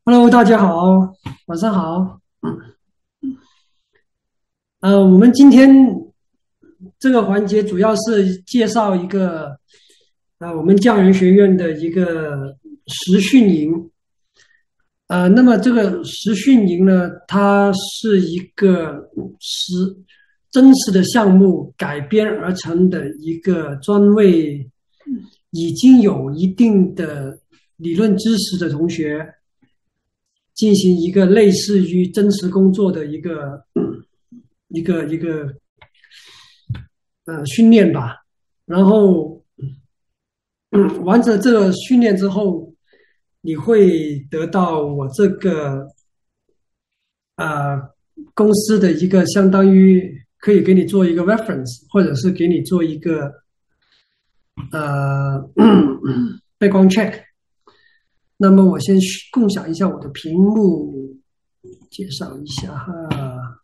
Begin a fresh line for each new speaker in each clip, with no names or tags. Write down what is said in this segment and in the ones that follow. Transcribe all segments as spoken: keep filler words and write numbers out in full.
Hello，大家好，晚上好。呃，我们今天这个环节主要是介绍一个呃我们匠人学院的一个实训营。呃，那么这个实训营呢，它是一个实真实的项目改编而成的一个专为已经有一定的理论知识的同学进行一个类似于真实工作的一个一个一个呃训练吧。然后嗯完成这个训练之后，你会得到我这个呃公司的一个相当于可以给你做一个 reference，或者是给你做一个呃 background check。那么我先共享一下我的屏幕，介绍一下哈。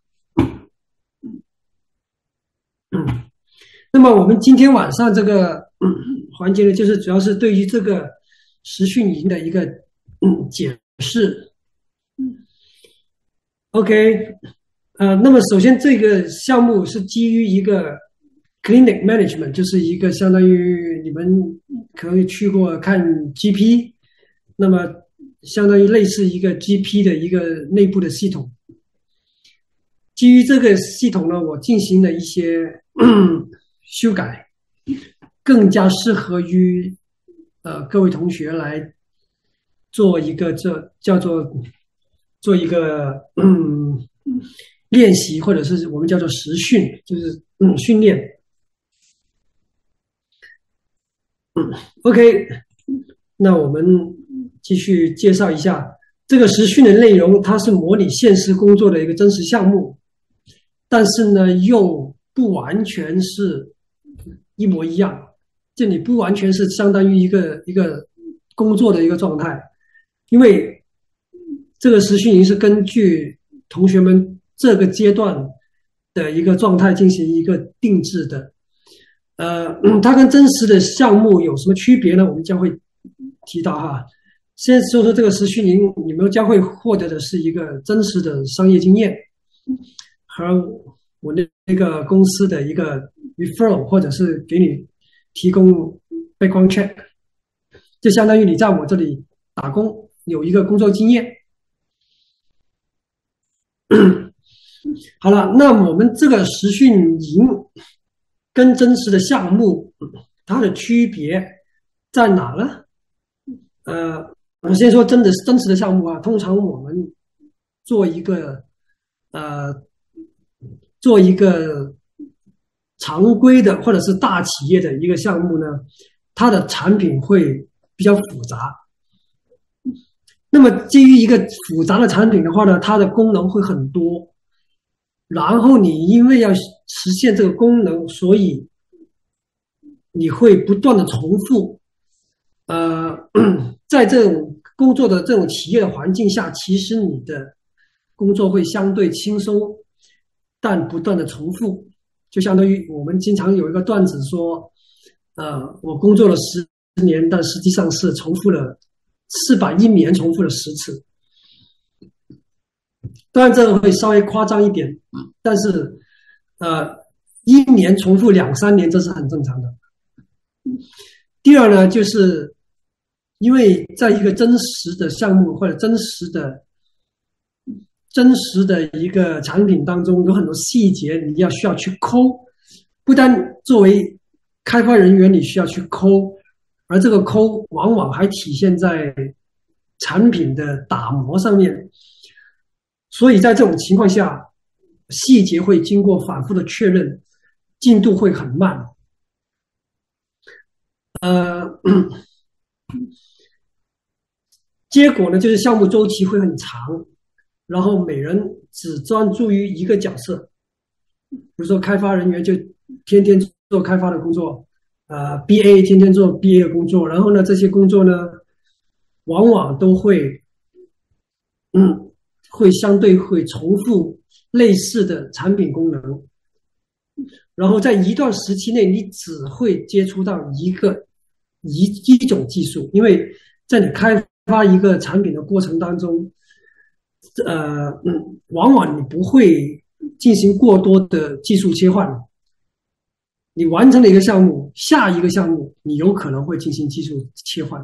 那么我们今天晚上这个嗯环节呢，就是主要是对于这个实训营的一个嗯解释。OK，呃，那么首先这个项目是基于一个 clinic management，就是一个相当于你们可以去过看 G P，那么相当于类似一个 G P 的一个内部的系统。基于这个系统呢，我进行了一些嗯修改，更加适合于呃各位同学来做一个这叫做做一个嗯练习，或者是我们叫做实训，就是嗯训练。OK，那我们继续介绍一下这个实训的内容，它是模拟现实工作的一个真实项目，但是呢，又不完全是一模一样。这里不完全是相当于一个一个工作的一个状态，因为这个实训营是根据同学们这个阶段的一个状态进行一个定制的。呃，嗯它跟真实的项目有什么区别呢？我们将会提到哈。先说说这个实训营，你们将会获得的是一个真实的商业经验和我那那个公司的一个 referral，或者是给你提供 background check，就相当于你在我这里打工有一个工作经验。好了，那我们这个实训营跟真实的项目它的区别在哪呢？呃，我先说真的真实的项目啊，通常我们做一个呃做一个常规的或者是大企业的一个项目呢，它的产品会比较复杂。那么基于一个复杂的产品的话呢，它的功能会很多，然后你因为要实现这个功能，所以你会不断的重复。呃，在这种工作的这种企业的环境下，其实你的工作会相对轻松，但不断的重复，就相当于我们经常有一个段子说，呃，我工作了十年，但实际上是重复了是把一年重复了十次。当然这个会稍微夸张一点，但是呃，一年重复两三年这是很正常的。第二呢，就是因为在一个真实的项目或者真实的真实的一个产品当中，有很多细节你要需要去抠，不单作为开发人员你需要去抠，而这个抠往往还体现在产品的打磨上面。所以在这种情况下，细节会经过反复的确认，进度会很慢。呃，结果呢，就是项目周期会很长，然后每人只专注于一个角色，比如说开发人员就天天做开发的工作，呃，B A 天天做 B A 的工作，然后呢，这些工作呢，往往都会，嗯，会相对会重复类似的产品功能，然后在一段时期内，你只会接触到一个一一种技术，因为在你开发一个产品的过程当中，呃，嗯，往往你不会进行过多的技术切换。你完成了一个项目，下一个项目你有可能会进行技术切换。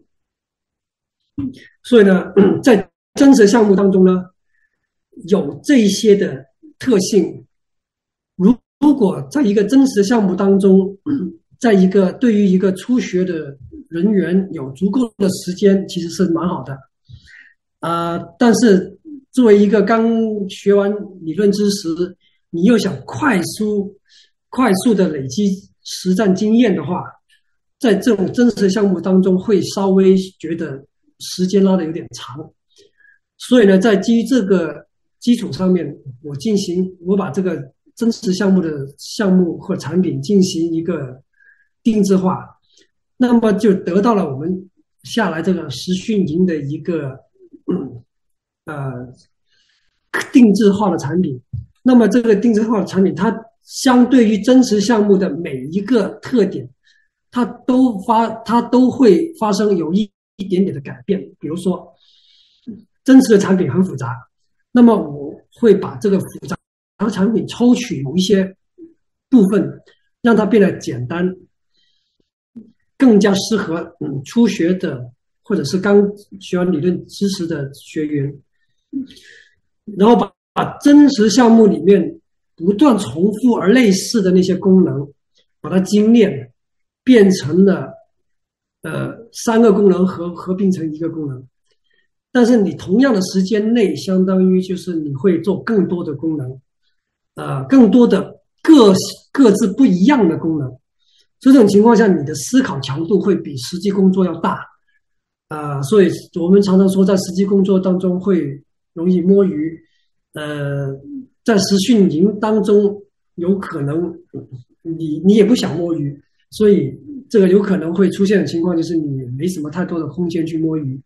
所以呢，在真实项目当中呢，有这一些的特性。如如果在一个真实的项目当中，在一个对于一个初学的人员有足够的时间，其实是蛮好的。啊、呃，但是作为一个刚学完理论知识，你又想快速、快速的累积实战经验的话，在这种真实的项目当中，会稍微觉得时间拉的有点长。所以呢，在基于这个基础上面，我进行我把这个真实项目的项目或产品进行一个定制化，那么就得到了我们下来这个实训营的一个嗯呃定制化的产品。那么这个定制化的产品，它相对于真实项目的每一个特点，它都发它都会发生有一一点点的改变。比如说，真实的产品很复杂，那么我会把这个复杂的产品抽取某一些部分，让它变得简单，更加适合嗯初学的或者是刚学完理论知识的学员。然后把把真实项目里面不断重复而类似的那些功能，把它精炼，变成了呃三个功能合合并成一个功能。但是你同样的时间内，相当于就是你会做更多的功能，呃，更多的各各自不一样的功能。所以这种情况下，你的思考强度会比实际工作要大，呃，所以我们常常说，在实际工作当中会容易摸鱼，呃，在实训营当中有可能你你也不想摸鱼，所以这个有可能会出现的情况就是你没什么太多的空间去摸鱼。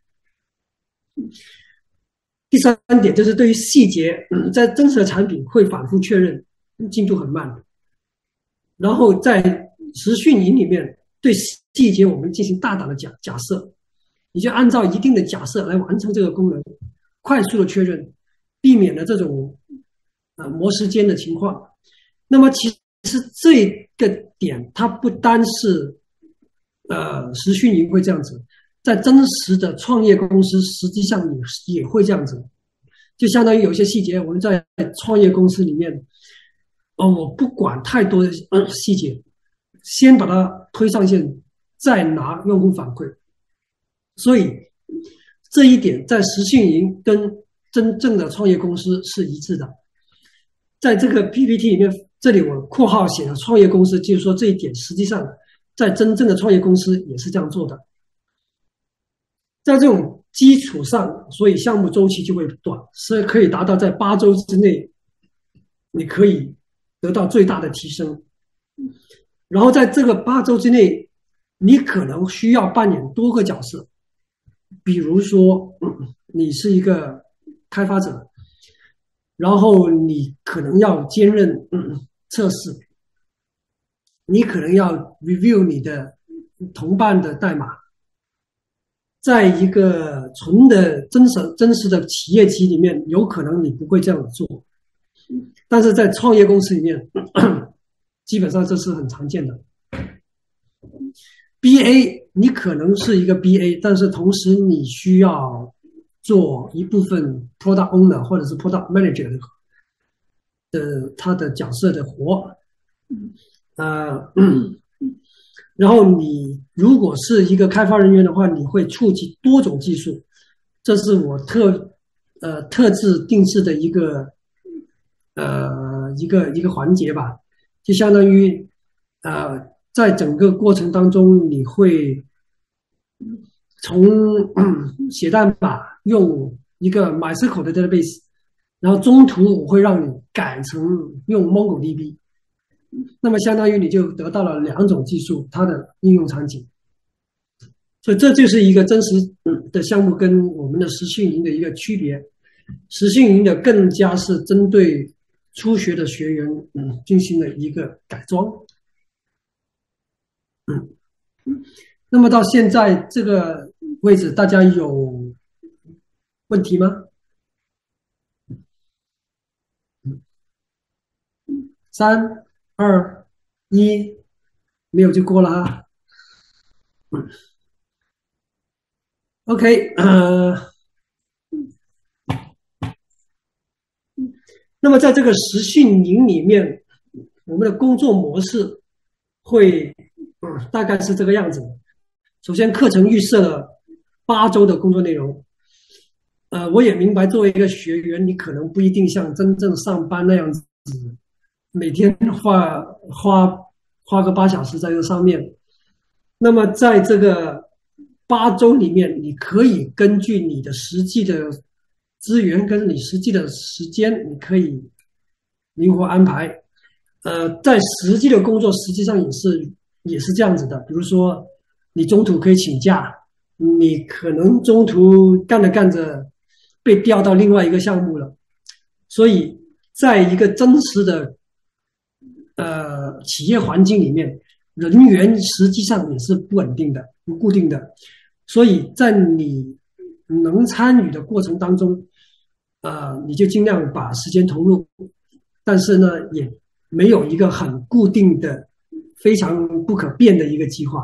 第三点就是对于细节，嗯，在真实的产品会反复确认，进度很慢。然后在实训营里面，对细节我们进行大胆的假假设，你就按照一定的假设来完成这个功能，快速的确认，避免了这种呃磨时间的情况。那么其实这个点它不单是呃实训营会这样子，在真实的创业公司实际上也也会这样子，就相当于有些细节我们在创业公司里面，哦，我不管太多的呃细节，先把它推上线，再拿用户反馈。所以这一点在实训营跟真正的创业公司是一致的。在这个 P P T 里面，这里我括号写了创业公司，就是说这一点实际上在真正的创业公司也是这样做的。在这种基础上，所以项目周期就会短，所以可以达到在八周之内，你可以得到最大的提升。然后在这个八周之内，你可能需要扮演多个角色，比如说，嗯，你是一个开发者，然后你可能要兼任嗯测试，你可能要 review 你的同伴的代码。在一个纯的真实真实的企业级里面，有可能你不会这样做，但是在创业公司里面，基本上这是很常见的。B A 你可能是一个 B A， 但是同时你需要做一部分 Product Owner 或者是 Product Manager 的的他的角色的活，呃，然后你如果是一个开发人员的话，你会触及多种技术，这是我特呃特制定制的一个呃一个一个环节吧，就相当于呃在整个过程当中，你会从嗯写代码用一个 MySQL 的 database，然后中途我会让你改成用 MongoDB。那么相当于你就得到了两种技术它的应用场景，所以这就是一个真实的项目跟我们的实训营的一个区别。实训营的更加是针对初学的学员，嗯，进行了一个改装。嗯，那么到现在这个位置，大家有问题吗？三、二、一，没有就过了哈。OK，呃，那么在这个实训营里面，我们的工作模式会，嗯，大概是这个样子。首先，课程预设了八周的工作内容。呃，我也明白，作为一个学员，你可能不一定像真正上班那样子，每天花花花个八小时在这上面。那么在这个八周里面，你可以根据你的实际的资源跟你实际的时间，你可以灵活安排。呃，在实际的工作实际上也是也是这样子的。比如说，你中途可以请假，你可能中途干着干着被调到另外一个项目了，所以在一个真实的呃企业环境里面，人员实际上也是不稳定的、不固定的，所以在你能参与的过程当中，呃，你就尽量把时间投入，但是呢，也没有一个很固定的、非常不可变的一个计划。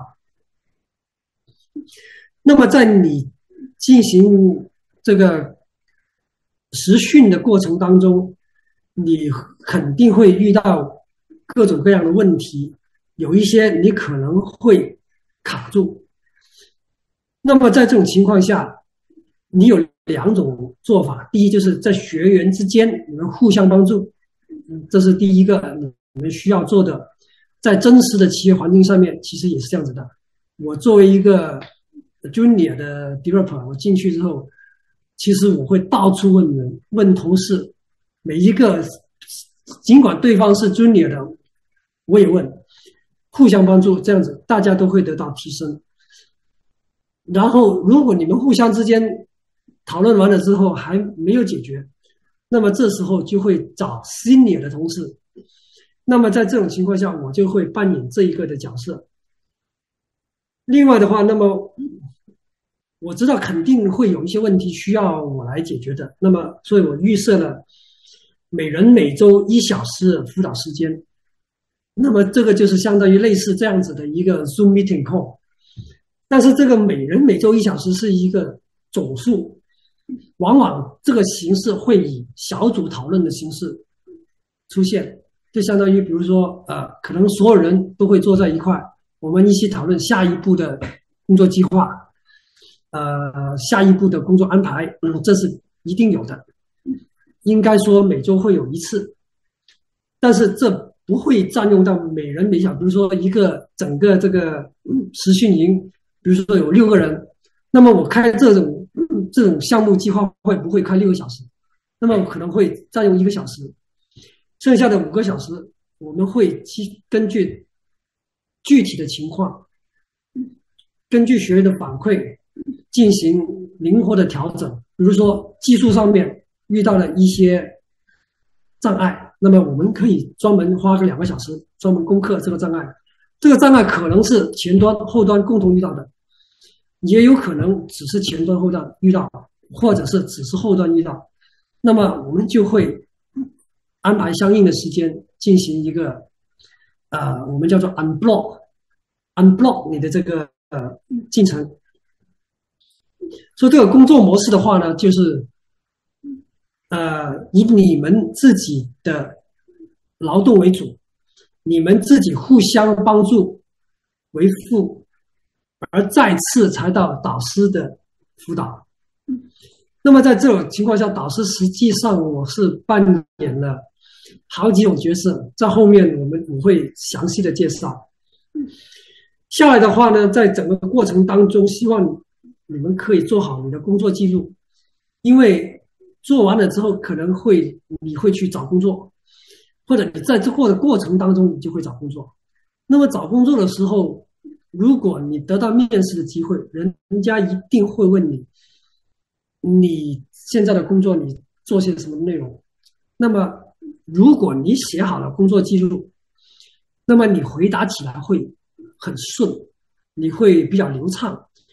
那么在你进行这个实训的过程当中，你肯定会遇到各种各样的问题，有一些你可能会卡住。那么在这种情况下，你有两种做法：第一，就是在学员之间你们互相帮助，这是第一个你们需要做的。在真实的企业环境上面，其实也是这样子的。我作为一个 junior 的 developer，我进去之后，其实我会到处问人，问同事，每一个，尽管对方是 junior 的，我也问，互相帮助，这样子大家都会得到提升。然后，如果你们互相之间讨论完了之后还没有解决，那么这时候就会找 senior 的同事。那么在这种情况下，我就会扮演这一个的角色。另外的话，那么我知道肯定会有一些问题需要我来解决的，那么所以我预设了每人每周一小时辅导时间。那么这个就是相当于类似这样子的一个 Zoom meeting call，但是这个每人每周一小时是一个总数，往往这个形式会以小组讨论的形式出现，就相当于比如说呃，可能所有人都会坐在一块，我们一起讨论下一步的工作计划，呃，下一步的工作安排，嗯，这是一定有的，应该说每周会有一次，但是这不会占用到每人每小，比如说一个整个这个实训营，比如说有六个人，那么我开这种这种项目计划会不会开六个小时？那么可能会占用一个小时，剩下的五个小时我们会根据具体的情况，根据学员的反馈进行灵活的调整。比如说技术上面遇到了一些障碍，那么我们可以专门花个两个小时专门攻克这个障碍。这个障碍可能是前端后端共同遇到的，也有可能只是前端后端遇到，或者是只是后端遇到。那么我们就会安排相应的时间进行一个呃，我们叫做 unblock unblock 你的这个呃进程。所以这个工作模式的话呢，就是呃以你们自己的劳动为主，你们自己互相帮助为辅，而再次才到导师的辅导。那么在这种情况下，导师实际上我是扮演了好几种角色，在后面我们我会详细的介绍。下来的话呢，在整个过程当中，希望你们可以做好你的工作记录，因为做完了之后可能会你会去找工作，或者你在这过的过程当中你就会找工作。那么找工作的时候，如果你得到面试的机会，人家一定会问你，你现在的工作你做些什么内容？那么如果你写好了工作记录，那么你回答起来会很顺，你会比较流畅。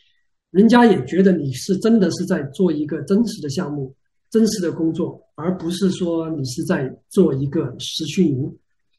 人家也觉得你是真的是在做一个真实的项目、真实的工作，而不是说你是在做一个实训营。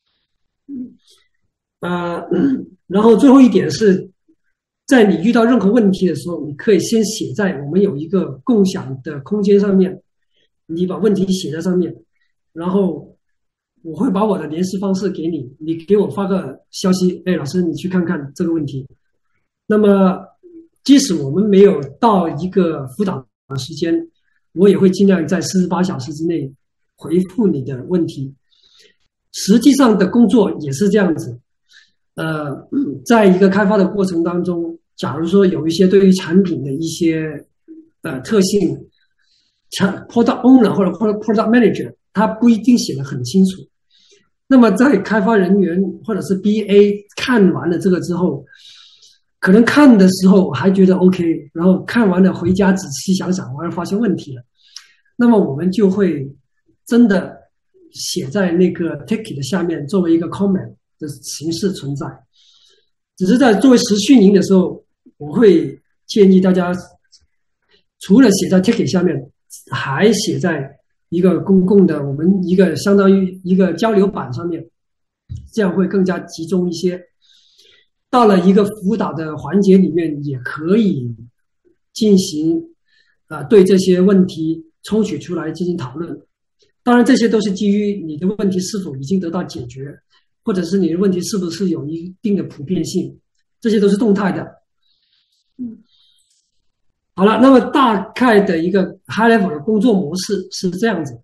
呃，然后最后一点是，在你遇到任何问题的时候，你可以先写在我们有一个共享的空间上面，你把问题写在上面，然后我会把我的联系方式给你，你给我发个消息，哎，老师，你去看看这个问题。那么，即使我们没有到一个辅导的时间，我也会尽量在四十八小时之内回复你的问题。实际上的工作也是这样子。呃，在一个开发的过程当中，假如说有一些对于产品的一些呃特性，产 product owner 或者 product product manager 他不一定写的很清楚。那么在开发人员或者是 B A 看完了这个之后，可能看的时候还觉得 OK， 然后看完了回家仔细想想，完了发现问题了，那么我们就会真的写在那个 ticket 的下面，作为一个 comment 的形式存在。只是在作为实训营的时候，我会建议大家除了写在 ticket 下面，还写在一个公共的我们一个相当于一个交流板上面，这样会更加集中一些。到了一个辅导的环节里面，也可以进行啊、呃、对这些问题抽取出来进行讨论。当然，这些都是基于你的问题是否已经得到解决，或者是你的问题是不是有一定的普遍性，这些都是动态的。嗯，好了，那么大概的一个 high level 的工作模式是这样子。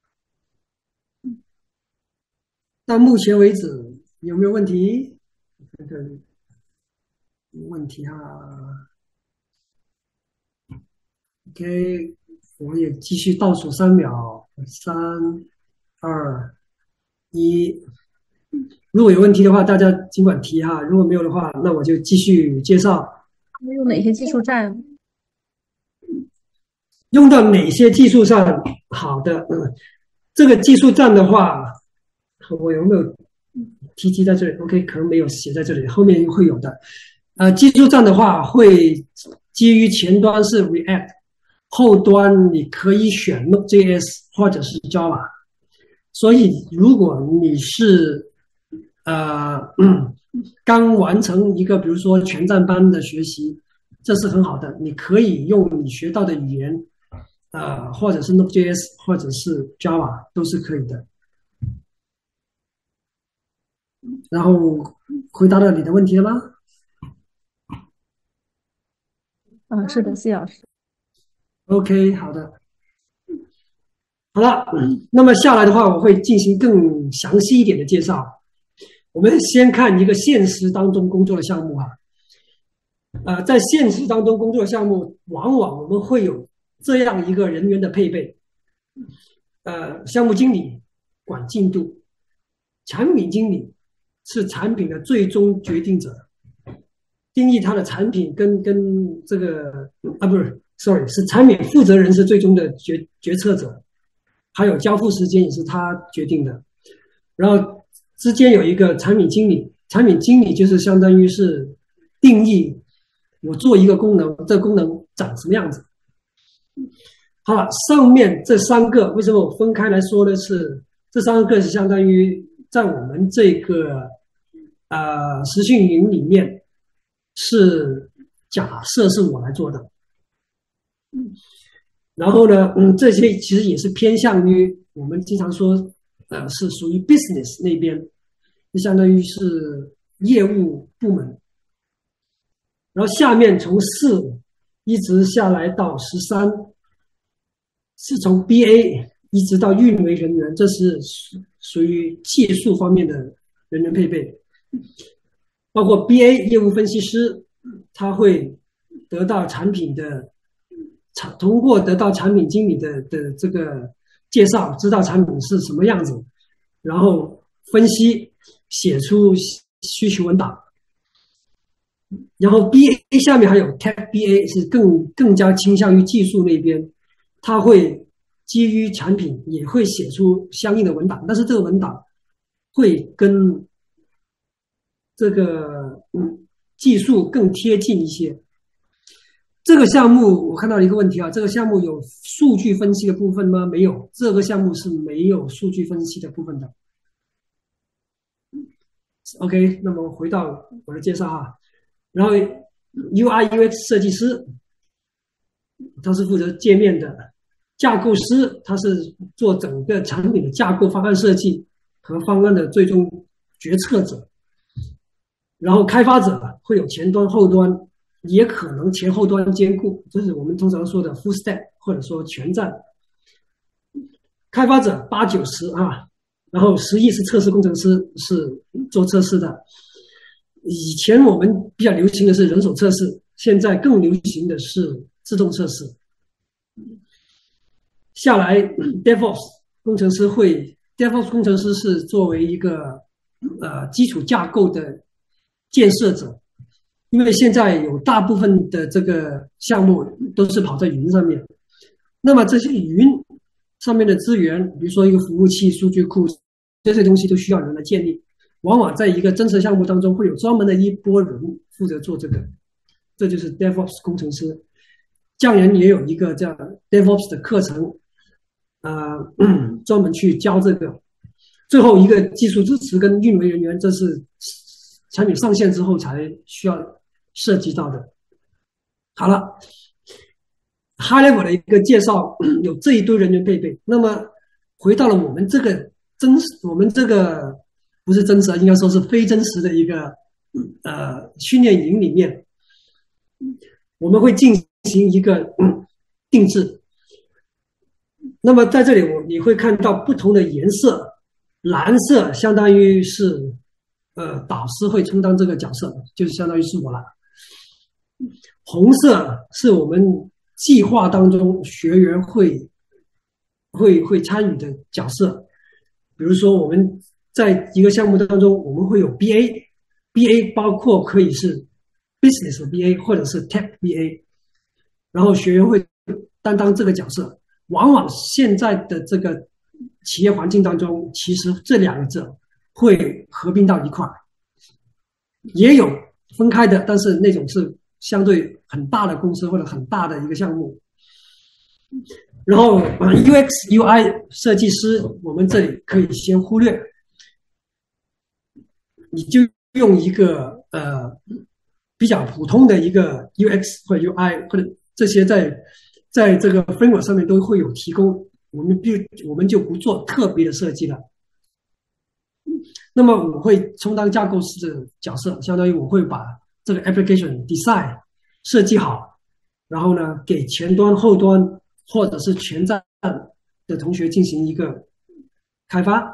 到目前为止有没有问题？看看问题哈。OK，我也继续倒数三秒，三、二、一。如果有问题的话，大家尽管提哈；如果没有的话，那我就继续介绍。
用哪些技术站？
用到哪些技术上？好的，嗯，这个技术站的话，我有没有提及在这里 ？OK，可能没有写在这里，后面会有的。呃，技术站的话，会基于前端是 React，后端你可以选 Node.js 或者是 Java。所以，如果你是呃嗯刚完成一个，比如说全站班的学习，这是很好的，你可以用你学到的语言，呃，或者是 Node.js 或者是 Java 都是可以的。然后回答了你的问题了吗
嗯，是的，谢老师。
？OK，好的，好了，那么下来的话，我会进行更详细一点的介绍。我们先看一个现实当中工作的项目哈，呃，在现实当中工作的项目，往往我们会有这样一个人员的配备，呃，项目经理管进度，产品经理是产品的最终决定者，定义它的产品跟跟这个啊不是，sorry，是产品负责人是最终的决决策者，还有交付时间也是他决定的。然后之间有一个产品经理，产品经理就是相当于是定义我做一个功能，这个功能长什么样子。好了，上面这三个为什么我分开来说呢？是这三个是相当于在我们这个呃实训营里面是假设是我来做的，然后呢，嗯，这些其实也是偏向于我们经常说，呃，是属于 business 那边，就相当于是业务部门。然后下面从四一直下来到十三，是从 B A 一直到运维人员，这是属属于技术方面的人员配备，包括 B A 业务分析师，他会得到产品的产，通过得到产品经理的的这个介绍，知道产品是什么样子，然后分析，写出需求文档。然后 B A 下面还有 Tech B A 是更更加倾向于技术那边，他会基于产品也会写出相应的文档，但是这个文档会跟这个嗯技术更贴近一些。 这个项目我看到一个问题啊，这个项目有数据分析的部分吗？没有，这个项目是没有数据分析的部分的。OK，那么回到我的介绍哈，然后 U I U X 设计师他是负责界面的，架构师他是做整个产品的架构方案设计和方案的最终决策者，然后开发者会有前端后端，也可能前后端兼顾，这是我们通常说的 full stack 或者说全站。开发者八九十啊，然后十亿是测试工程师，是做测试的。以前我们比较流行的是人手测试，现在更流行的是自动测试。下来 DevOps 工程师会 DevOps 工程师是作为一个呃基础架构的建设者，因为现在有大部分的这个项目都是跑在云上面，那么这些云上面的资源，比如说一个服务器、数据库这些东西都需要人来建立，往往在一个真实项目当中会有专门的一波人负责做这个，这就是 DevOps 工程师。匠人也有一个叫 DevOps 的课程，呃，专门去教这个。最后一个技术支持跟运维人员，这是产品上线之后才需要涉及到的。好了 ，High Level 的一个介绍，有这一堆人员配备。那么回到了我们这个真实，我们这个不是真实，应该说是非真实的一个呃训练营里面，我们会进行一个、嗯、定制。那么在这里我你会看到不同的颜色，蓝色相当于是呃导师会充当这个角色，就是相当于是我了。红色是我们计划当中学员会会会参与的角色，比如说我们在一个项目当中，我们会有 B A，B A 包括可以是 business B A 或者是 tech B A， 然后学员会担当这个角色。往往现在的这个企业环境当中，其实这两者会合并到一块儿，也有分开的，但是那种是相对很大的公司或者很大的一个项目。然后 U X U I 设计师，我们这里可以先忽略，你就用一个呃比较普通的一个 U X 或者 U I 或者这些在在这个 framework 上面都会有提供，我们必我们就不做特别的设计了。那么我会充当架构师的角色，相当于我会把这个 application design 设计好，然后呢给前端、后端或者是全站的同学进行一个开发。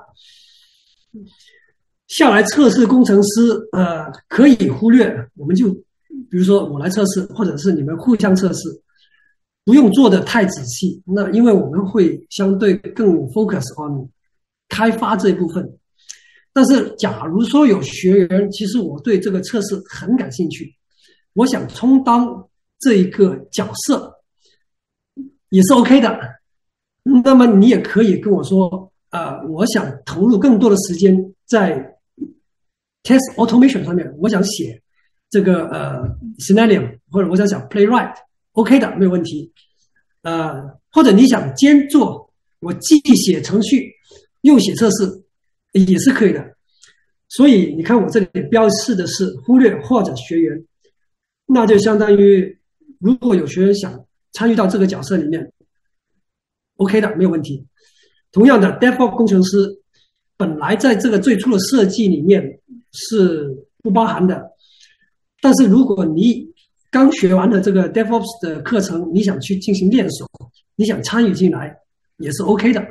下来测试工程师，呃，可以忽略，我们就比如说我来测试，或者是你们互相测试。不用做的太仔细，那因为我们会相对更 focus on 开发这一部分。但是，假如说有学员，其实我对这个测试很感兴趣，我想充当这一个角色，也是 OK 的。那么你也可以跟我说，呃，我想投入更多的时间在 test automation 上面，我想写这个呃 scenario， 或者我想想 playwright。OK 的，没有问题。呃，或者你想兼做，我既写程序又写测试，也是可以的。所以你看我这里标示的是忽略或者学员，那就相当于如果有学员想参与到这个角色里面 ，OK 的，没有问题。同样的 ，DevOps 工程师本来在这个最初的设计里面是不包含的，但是如果你刚学完的这个 DevOps 的课程，你想去进行练手，你想参与进来，也是 OK 的。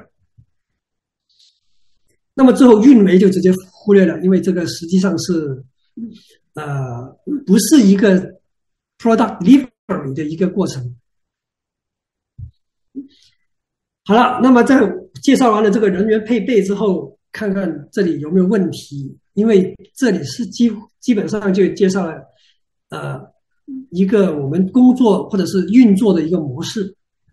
那么最后运维就直接忽略了，因为这个实际上是呃不是一个 product delivery 的一个过程。好了，那么在介绍完了这个人员配备之后，看看这里有没有问题，因为这里是基基本上就介绍了呃一个我们工作或者是运作的一个模式。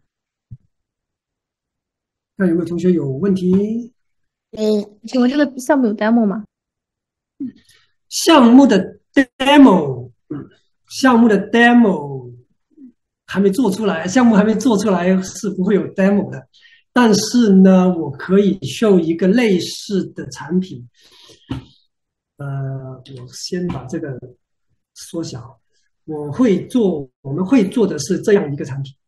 看有没有同学有问题？
嗯，请问这个项目有 demo 吗？
项目的 demo， 项目的 demo 还没做出来，项目还没做出来是不会有 demo 的。但是呢，我可以 show 一个类似的产品。呃，我先把这个缩小。我会做，我们会做的是这样一个产品。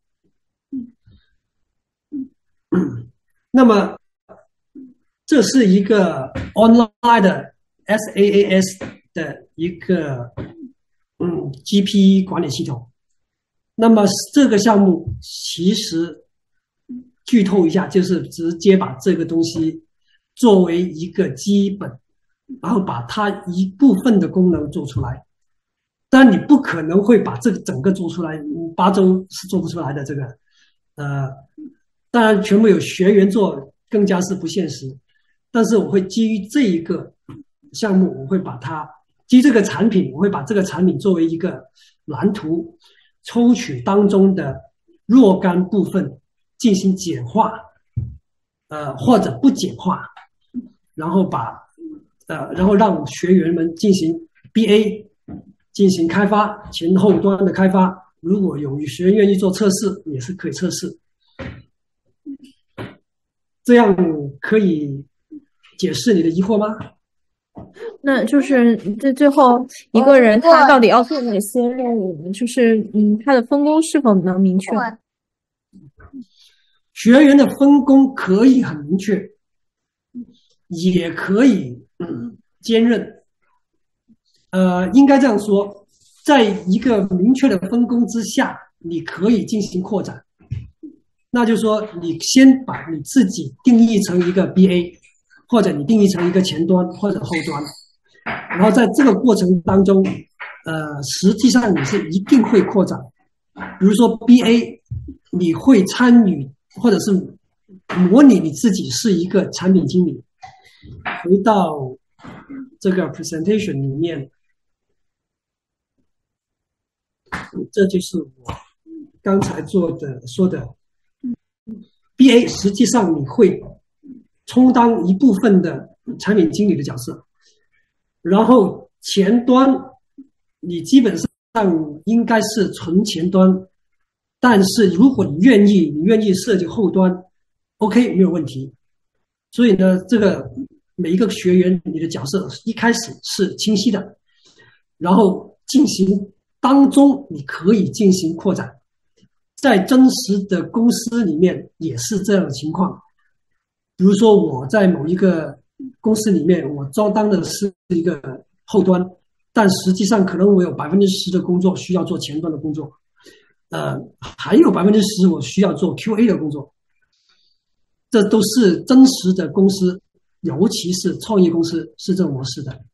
那么这是一个 online 的 SaaS 的一个嗯 G P 管理系统。那么这个项目其实剧透一下，就是直接把这个东西作为一个基本，然后把它一部分的功能做出来。但你不可能会把这个整个做出来，八周是做不出来的。这个，呃，当然全部有学员做，更加是不现实。但是我会基于这一个项目，我会把它基于这个产品，我会把这个产品作为一个蓝图，抽取当中的若干部分进行简化，呃，或者不简化，然后把呃，然后让学员们进行 B A。进行开发，前后端的开发，如果有学员愿意做测试，也是可以测试。这样可以解释你的疑惑吗？
那就是这最后一个人他到底要做哪些任务？就是嗯，他的分工是否能明确？
学员的分工可以很明确，也可以嗯兼任。呃，应该这样说，在一个明确的分工之下，你可以进行扩展。那就是说，你先把你自己定义成一个 B A， 或者你定义成一个前端或者后端，然后在这个过程当中，呃，实际上你是一定会扩展。比如说 B A， 你会参与或者是模拟你自己是一个产品经理。回到这个 presentation 里面。这就是我刚才做的说的 B A， 实际上你会充当一部分的产品经理的角色，然后前端你基本上应该是纯前端，但是如果你愿意，你愿意设计后端 ，OK 没有问题。所以呢，这个每一个学员你的角色一开始是清晰的，然后进行当中你可以进行扩展。在真实的公司里面也是这样的情况。比如说我在某一个公司里面，我招当的是一个后端，但实际上可能我有百分之十的工作需要做前端的工作，呃，还有百分之十我需要做 Q A 的工作。这都是真实的公司，尤其是创业公司是这种模式的。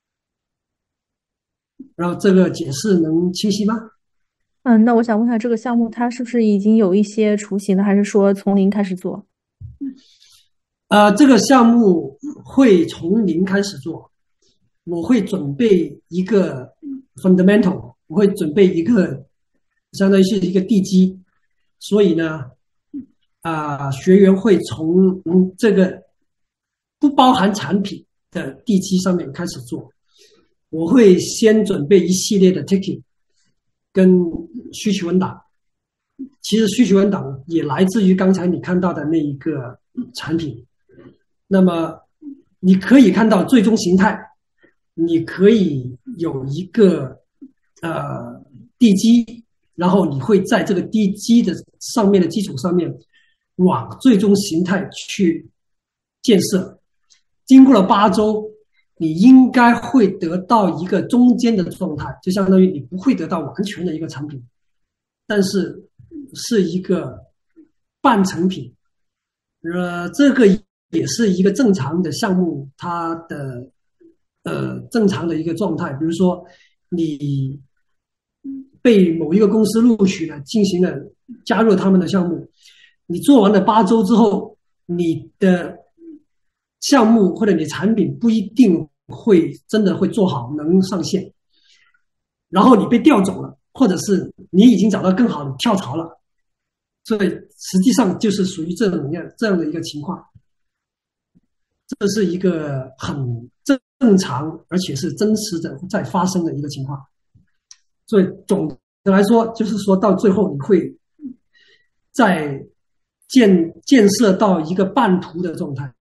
然后这个解释能清晰吗？
嗯，那我想问一下，这个项目它是不是已经有一些雏形的，还是说从零开始做？
呃，这个项目会从零开始做，我会准备一个 fundamental， 我会准备一个相当于是一个地基，所以呢，啊、呃，学员会从嗯这个不包含产品的地基上面开始做，我会先准备一系列的 ticket 跟需求文档。其实需求文档也来自于刚才你看到的那一个产品。那么你可以看到最终形态，你可以有一个呃地基，然后你会在这个地基的上面的基础上面往最终形态去建设。经过了八周，你应该会得到一个中间的状态，就相当于你不会得到完全的一个产品，但是是一个半成品。呃，这个也是一个正常的项目，它的呃正常的一个状态。比如说，你被某一个公司录取了，进行了加入他们的项目，你做完了八周之后，你的项目或者你产品不一定会真的会做好，能上线。然后你被调走了，或者是你已经找到更好的跳槽了，所以实际上就是属于这种样这样的一个情况。这是一个很正常而且是真实的在发生的一个情况。所以总的来说，就是说到最后你会在建建设到一个半途的状态。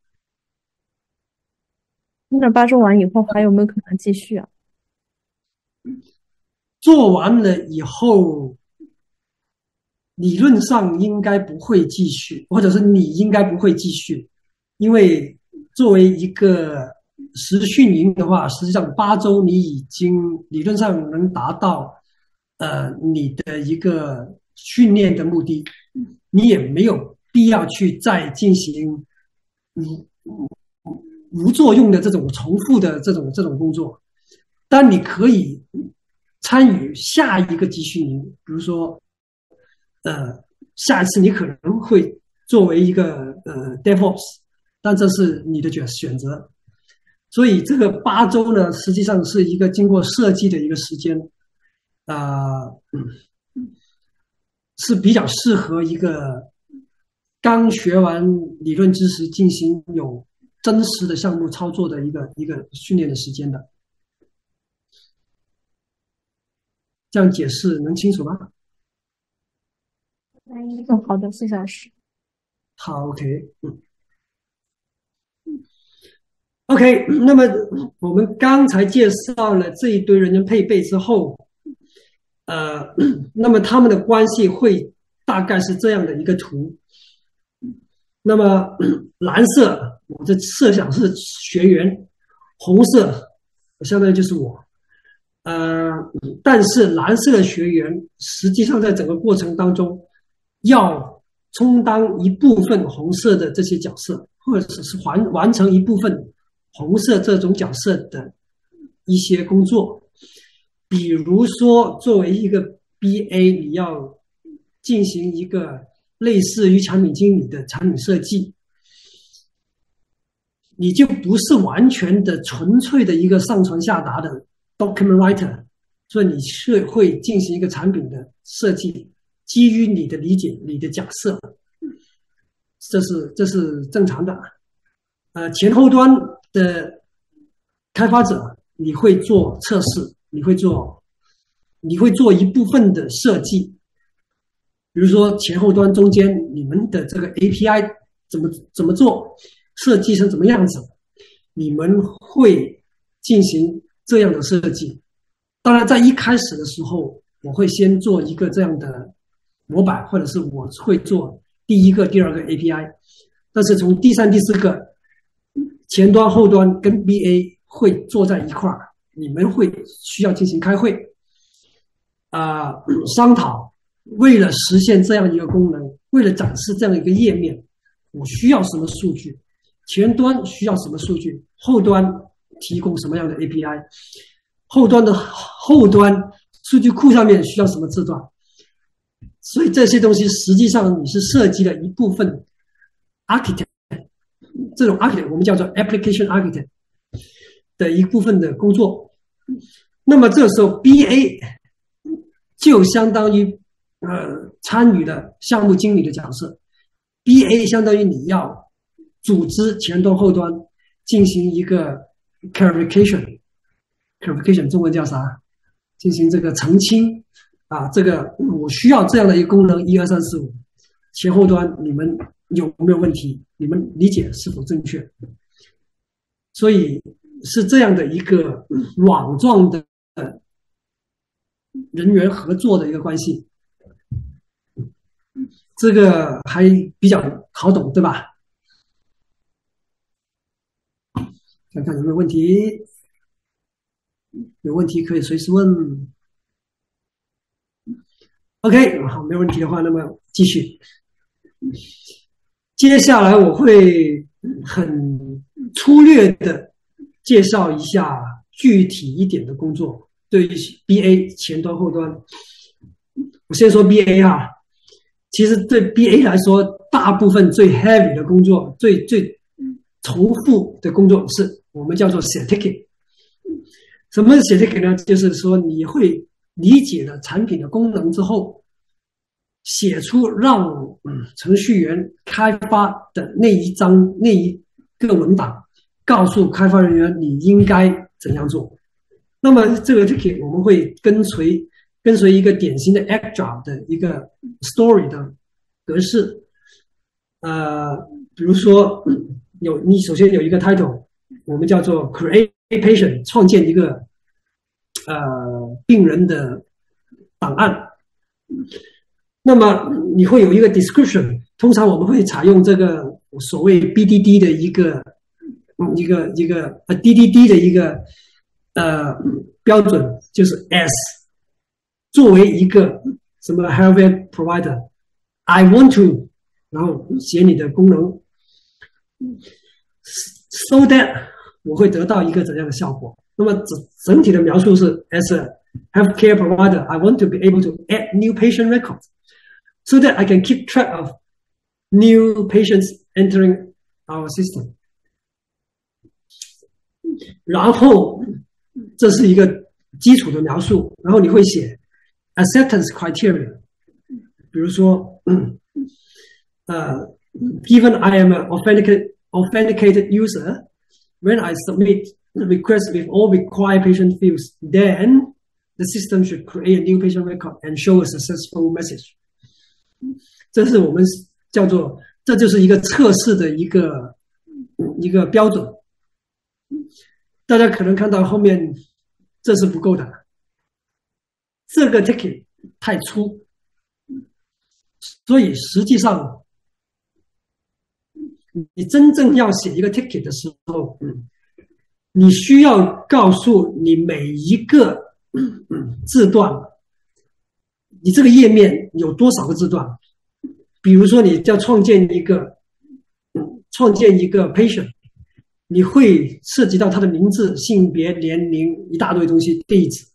那八周完以后还有没有可能继续啊？
做完了以后，理论上应该不会继续，或者是你应该不会继续，因为作为一个实训营的话，实际上八周你已经理论上能达到呃你的一个训练的目的，你也没有必要去再进行无无作用的这种重复的这种这种工作。但你可以参与下一个集训营，比如说呃，下一次你可能会作为一个呃 DevOps， 但这是你的选选择。所以这个八周呢，实际上是一个经过设计的一个时间，啊、呃，是比较适合一个刚学完理论知识进行有真实的项目操作的一个一个训练的时间的。这样解释能清楚吗？
嗯，好的，谢谢老师。
好 ，OK， 嗯。OK，那么我们刚才介绍了这一堆人员配备之后，呃，那么他们的关系会大概是这样的一个图。那么蓝色，我的设想是学员；红色，相当于就是我。呃，但是蓝色的学员实际上在整个过程当中，要充当一部分红色的这些角色，或者是完完成一部分红色这种角色的一些工作。比如说，作为一个 B A， 你要进行一个类似于产品经理的产品设计，你就不是完全的纯粹的一个上传下达的 document writer， 所以你是会进行一个产品的设计，基于你的理解、你的假设，这是这是正常的。呃，前后端的开发者，你会做测试，你会做，你会做一部分的设计，比如说前后端中间你们的这个 A P I 怎么怎么做，设计成怎么样子，你们会进行这样的设计。当然，在一开始的时候，我会先做一个这样的模板，或者是我会做第一个、第二个 A P I， 但是从第三、第四个，前端、后端跟 B A 会坐在一块儿，你们会需要进行开会，啊、呃，商讨。为了实现这样一个功能，为了展示这样一个页面，我需要什么数据？前端需要什么数据？后端提供什么样的 A P I？ 后端的后端数据库上面需要什么字段？所以这些东西实际上你是涉及了一部分 architect， 这种 architect 我们叫做 application architect 的一部分的工作。那么这时候 B A 就相当于呃，参与了项目经理的角色。B A 相当于你要组织前端后端进行一个 clarification， clarification 中文叫啥？进行这个澄清啊，这个我需要这样的一个功能，一二三四五，前后端你们有没有问题？你们理解是否正确？所以是这样的一个网状的人员合作的一个关系。这个还比较好懂，对吧？看看有没有问题，有问题可以随时问。OK， 好，没问题的话，那么继续。接下来我会很粗略的介绍一下具体一点的工作，对于 B A 前端后端。我先说 B A 哈。其实对 B A 来说，大部分最 heavy 的工作，最最重复的工作是我们叫做写 ticket。什么是写 ticket 呢？就是说你会理解了产品的功能之后，写出让嗯程序员开发的那一张那一个文档，告诉开发人员你应该怎样做。那么这个 ticket 我们会跟随。 跟随一个典型的 Agile 的一个 story 的格式。呃，比如说有你首先有一个 title， 我们叫做 create patient， 创建一个呃病人的档案。那么你会有一个 description， 通常我们会采用这个所谓 B D D 的一个一个一个呃 D D D 的一个呃标准，就是 S 作为一个什么 healthcare provider，I want to， 然后写你的功能 ，so that 我会得到一个怎样的效果？那么整整体的描述是 as a healthcare provider，I want to be able to add new patient records，so that I can keep track of new patients entering our system。然后这是一个基础的描述，然后你会写 acceptance criteria， 比如说，呃 ，given I am an authenticated authenticated user, when I submit the request with all required patient fields, then the system should create a new patient record and show a successful message。这是我们叫做，这就是一个测试的一个一个标准。大家可能看到后面，这是不够的，这个 ticket 太粗，所以实际上，你真正要写一个 ticket 的时候，嗯，你需要告诉你每一个嗯字段，你这个页面有多少个字段？比如说，你要创建一个，嗯，创建一个 patient。你会涉及到他的名字、性别、年龄一大堆东西，地址，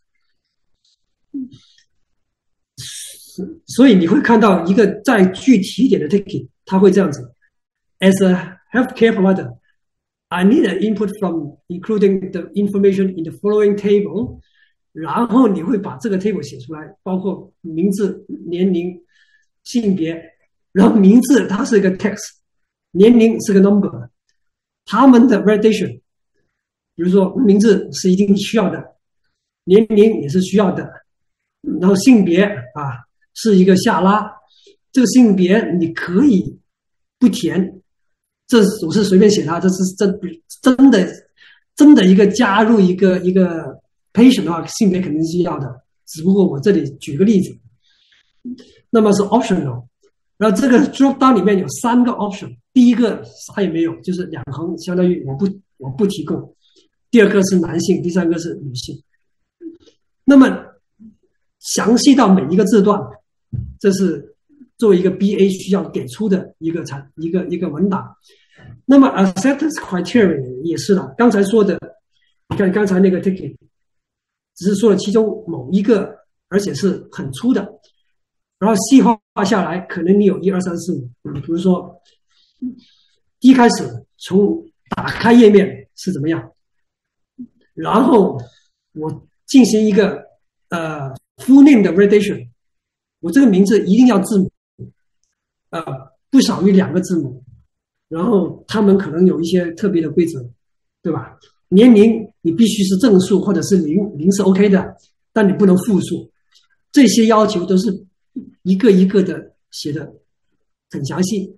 所以你会看到一个再具体一点的 ticket， 它会这样子 ：As a healthcare provider, I need an input from including the information in the following table。然后你会把这个 table 写出来，包括名字、年龄、性别，然后名字它是一个 text， 年龄是个 number。他们的 validation， 比如说名字是一定需要的，年龄也是需要的，然后性别啊是一个下拉，这个性别你可以不填，这我是随便写它，这是真真的真的一个加入一个一个 patient 的话，性别肯定是要的，只不过我这里举个例子，那么是 optional。然后这个 drop down 里面有三个 option， 第一个啥也没有，就是两行，相当于我不我不提供。第二个是男性，第三个是女性。那么详细到每一个字段，这是作为一个 B A 需要给出的一个产一个一个文档。那么 acceptance criteria 也是的，刚才说的，你看刚才那个 ticket， 只是说了其中某一个，而且是很粗的。然后细化下来，可能你有一二三四五，嗯，比如说一开始从打开页面是怎么样，然后我进行一个呃 full name 的 validation， 我这个名字一定要字母，呃不少于两个字母，然后他们可能有一些特别的规则，对吧？年龄你必须是正数或者是零，零是 OK 的，但你不能复数，这些要求都是一个一个的写的很详细，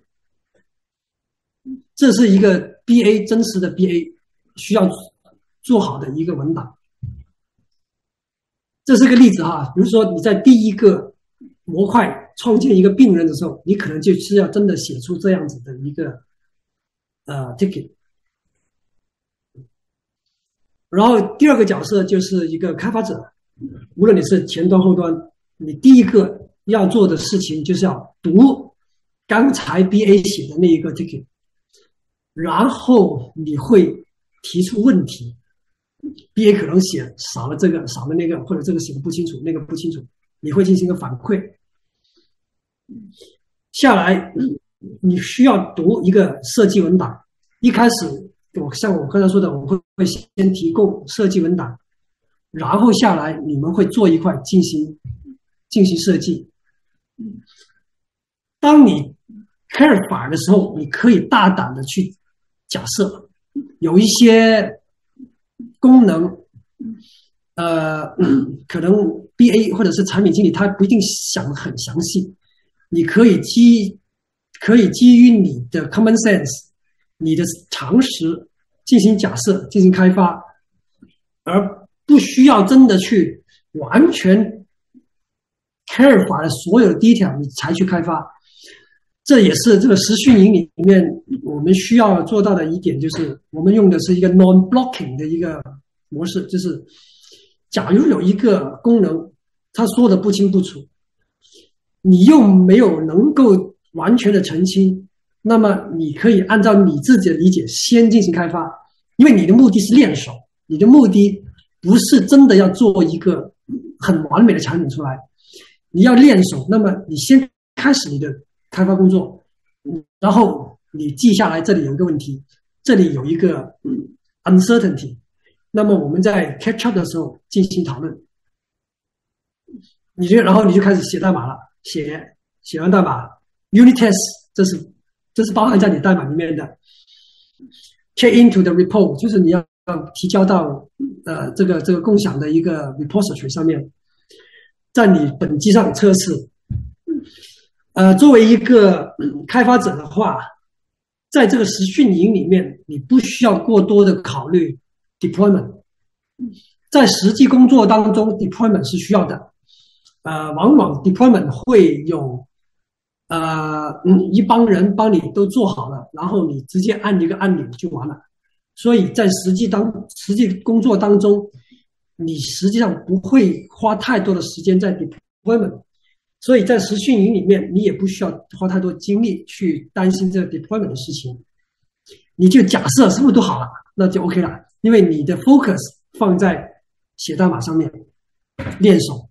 这是一个 B A 真实的 B A 需要做好的一个文档。这是个例子哈，比如说你在第一个模块创建一个病人的时候，你可能就是要真的写出这样子的一个呃 ticket。然后第二个角色就是一个开发者，无论你是前端后端，你第一个要做的事情就是要读刚才 B A 写的那一个 ticket， 然后你会提出问题 ，B A 可能写少了这个少了那个，或者这个写的不清楚，那个不清楚，你会进行一个反馈。下来你需要读一个设计文档，一开始我像我刚才说的，我会会先提供设计文档，然后下来你们会做一块进行进行设计。当你开始法的时候，你可以大胆的去假设有一些功能呃，嗯可能 B A 或者是产品经理他不一定想的很详细，你可以基可以基于你的 common sense，你的常识进行假设，进行开发，而不需要真的去完全 care 法的所有的 detail 你才去开发。这也是这个实训营里面我们需要做到的一点，就是我们用的是一个 non-blocking 的一个模式，就是假如有一个功能他说的不清不楚，你又没有能够完全的澄清，那么你可以按照你自己的理解先进行开发，因为你的目的是练手，你的目的不是真的要做一个很完美的产品出来，你要练手，那么你先开始你的开发工作，然后你记下来这里有一个问题，这里有一个 uncertainty， 那么我们在 catch up 的时候进行讨论，你就然后你就开始写代码了，写写完代码 unit test， 这是这是包含在你代码里面的 check into the report， 就是你要提交到呃这个这个共享的一个 repository 上面，在你本机上测试。呃，作为一个、嗯、开发者的话，在这个实训营里面，你不需要过多的考虑 deployment， 在实际工作当中 deployment 是需要的。呃，往往 deployment 会有呃嗯一帮人帮你都做好了，然后你直接按一个按钮就完了。所以在实际当实际工作当中，你实际上不会花太多的时间在 deployment。所以在实训营里面，你也不需要花太多精力去担心这个 deployment 的事情，你就假设什么都好了，那就 OK 了，因为你的 focus 放在写代码上面，练手。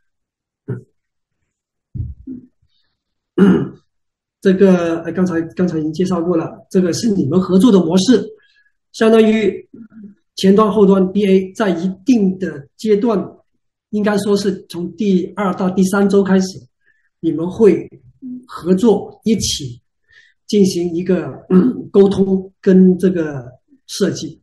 这个刚才刚才已经介绍过了，这个是你们合作的模式，相当于前端后端 B A 在一定的阶段，应该说是从第二到第三周开始，你们会合作一起进行一个、嗯、沟通跟这个设计。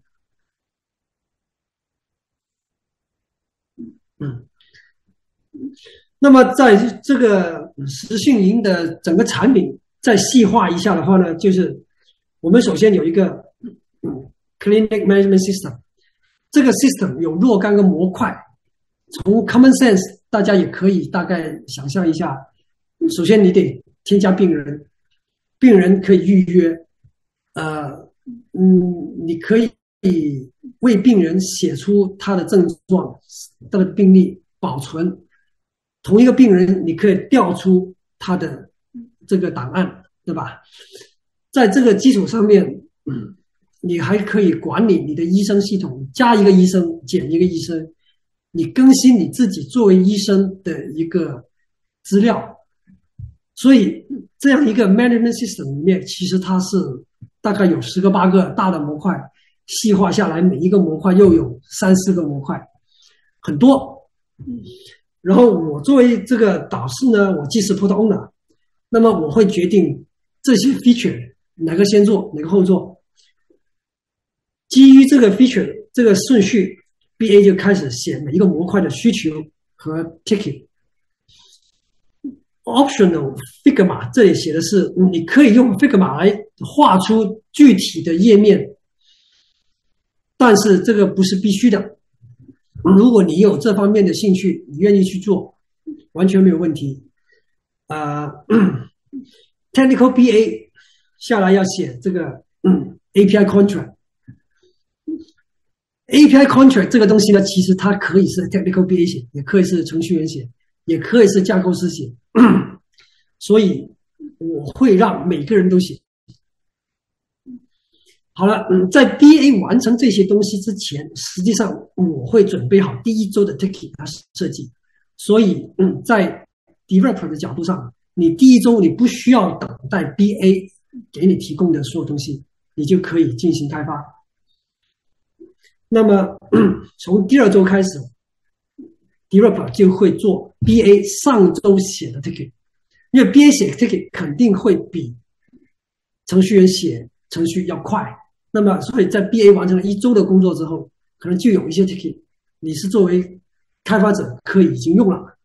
嗯，那么在这个实训营的整个产品再细化一下的话呢，就是我们首先有一个、嗯、Clinic Management System， 这个 system 有若干个模块，从 common sense 大家也可以大概想象一下，首先你得添加病人，病人可以预约，呃，嗯，你可以为病人写出他的症状、他的病历，保存。同一个病人，你可以调出他的这个档案，对吧？在这个基础上面，嗯，你还可以管理你的医生系统，加一个医生，减一个医生，你更新你自己作为医生的一个资料。所以这样一个 management system 里面，其实它是大概有十个八个大的模块，细化下来，每一个模块又有三四个模块，很多。然后我作为这个导师呢，我既是 product owner， 那么我会决定这些 feature 哪个先做，哪个后做。基于这个 feature 这个顺序 ，B A 就开始写每一个模块的需求和 ticket。Optional Figma 这里写的是你可以用 Figma 来画出具体的页面，但是这个不是必须的。如果你有这方面的兴趣，你愿意去做，完全没有问题。呃 ，Technical B A 下来要写这个、嗯、A P I Contract。A P I Contract 这个东西呢，其实它可以是 Technical B A 写，也可以是程序员写，也可以是架构师写。所以我会让每个人都写。好了，嗯，在 B A 完成这些东西之前，实际上我会准备好第一周的 ticket 设计。所以，嗯，在 developer 的角度上，你第一周你不需要等待 B A 给你提供的所有东西，你就可以进行开发。那么，嗯，从第二周开始 ，developer 就会做 B A 上周写的 ticket， 因为 B A 写 ticket 肯定会比程序员写程序要快。那么，所以在 B A 完成了一周的工作之后，可能就有一些 ticket 你是作为开发者可以已经用了。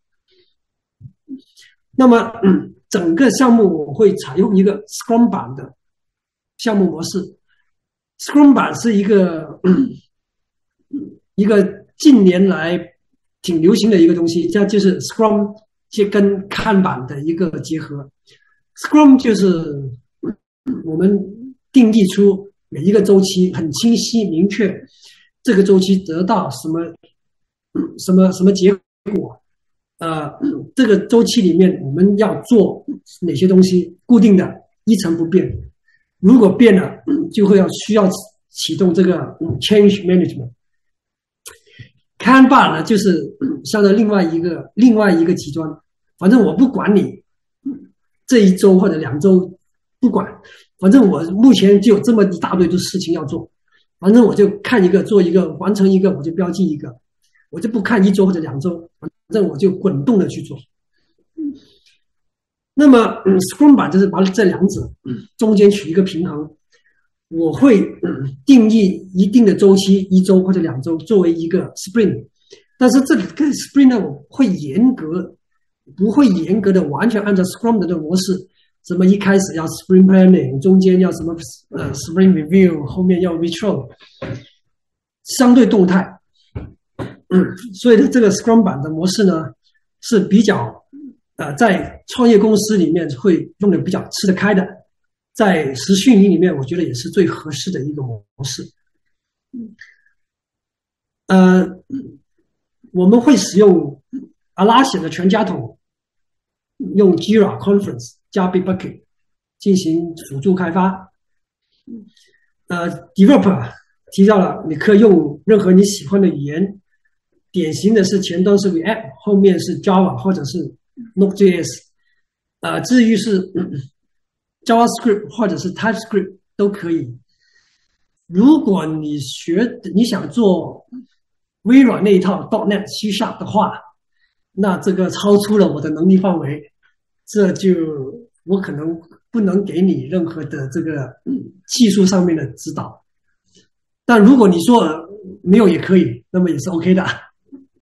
那么、嗯、整个项目我会采用一个 Scrum 版的项目模式。Scrum 版是一个、嗯、一个近年来挺流行的一个东西，这就是 Scrum 跟看板的一个结合。Scrum 就是我们定义出每一个周期很清晰明确，这个周期得到什么什么什么结果，呃，这个周期里面我们要做哪些东西，固定的一成不变，如果变了，就会要需要启动这个 change management。Kanban 呢，就是相当于另外一个另外一个极端，反正我不管你这一周或者两周，不管，反正我目前就有这么一大堆的事情要做，反正我就看一个做一个，完成一个我就标记一个，我就不看一周或者两周，反正我就滚动的去做。那么、嗯、Scrum 版就是把这两者、嗯、中间取一个平衡。我会、嗯、定义一定的周期，一周或者两周作为一个 sprint， 但是这个 sprint 呢，我会严格，不会严格的完全按照 Scrum 的这个模式，什么一开始要 sprint planning， 中间要什么呃 sprint review， 后面要 retro， 相对动态。嗯，所以呢，这个 Scrum 版的模式呢是比较呃在创业公司里面会用的比较吃得开的。在实训营里面，我觉得也是最合适的一个模式。呃，我们会使用阿拉显的全家桶，用 Jira Conference 加 Bitbucket 进行辅助开发。呃 ，Developer 提到了，你可以用任何你喜欢的语言，典型的是前端是 React， 后面是 Java 或者是 Node.js。呃，至于是、嗯JavaScript 或者是 TypeScript 都可以。如果你学你想做微软那一套 .NET C Sharp 的话，那这个超出了我的能力范围，这就我可能不能给你任何的这个、嗯、技术上面的指导。但如果你说没有也可以，那么也是 OK 的。